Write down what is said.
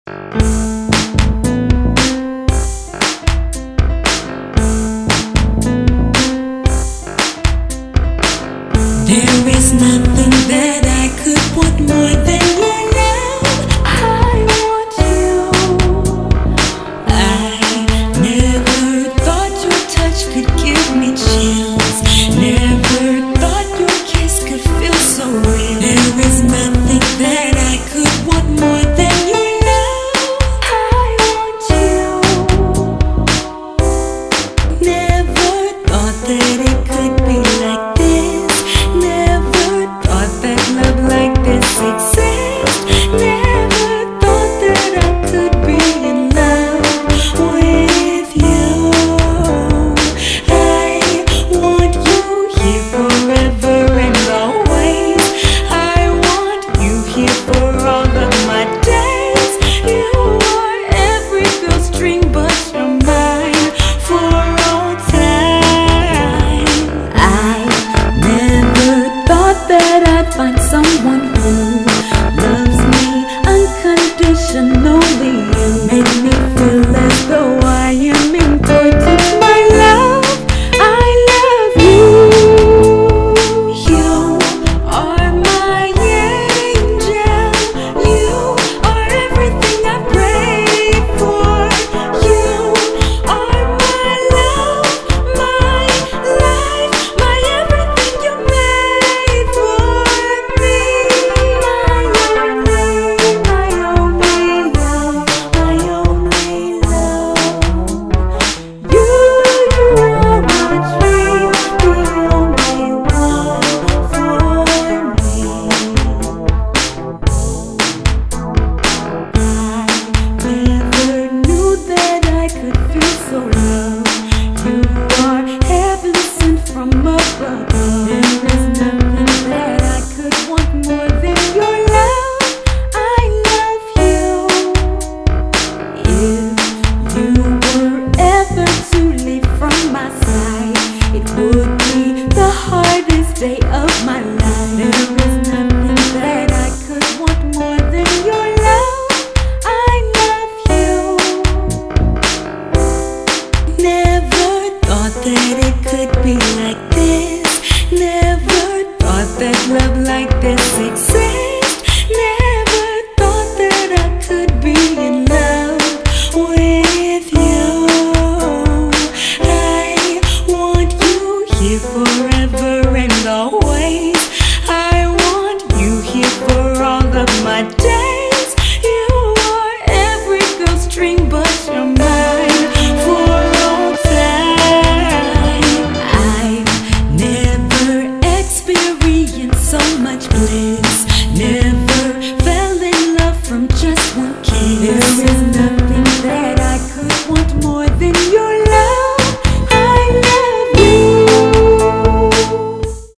There is nothing that I could want more than your love. I want you. I never thought your touch could give me chills. Never thought your kiss could feel so real. There is nothing that I could want more than your love. I want you. Never thought that it could be like this. Never thought that love like this exists. Never thought that I could be in love with you. I want you here forever and always. I want you here for all of my days. You are every girl's dream, but you're mine for all time. I never thought that I'd find someone who loves me unconditionally. You make me feel as though I am important. My love, I love you. You are my angel. You are everything I pray for. You are my love, my life, my everything. You made for me. My only love, my only love. You are my dream, the only one for me. I never knew that I could feel so loved. You are heaven sent from above. There is nothing that I could want more than your love. I love you. If you were ever to leave from my side, it would be the hardest day of my life. There is nothing that I could want more than your love. I love you. Never thought that it could be like this. Never thought that love like this exists. Never thought that I could be in love with you. I want you here forever and always. I want you here for all of my days. You are every girl's dream, but you're mine for all time. I've never experienced so much bliss. Never